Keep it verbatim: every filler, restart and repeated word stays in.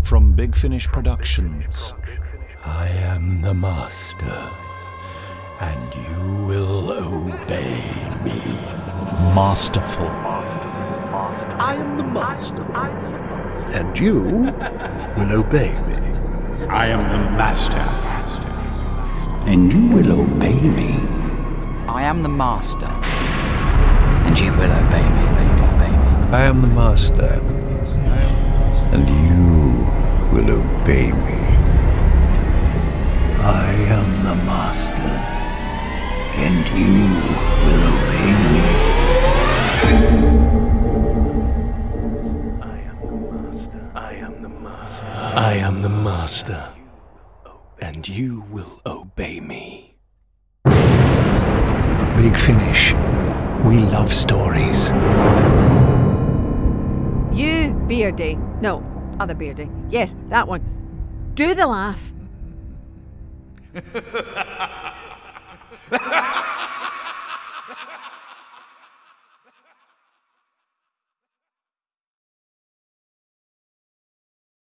from Big Finish Productions. I am the master, and you will obey me. Masterful. I am the master, and you will obey me. I am the master, and you will obey me. I am the master, and you will obey me. Obey me. I am the master, and you will obey me. I am the master, and you will obey me. I am the master, and you will obey me. Big Finish. We love stories. You, Beardy. No, other Beardy. Yes, that one. Do the laugh.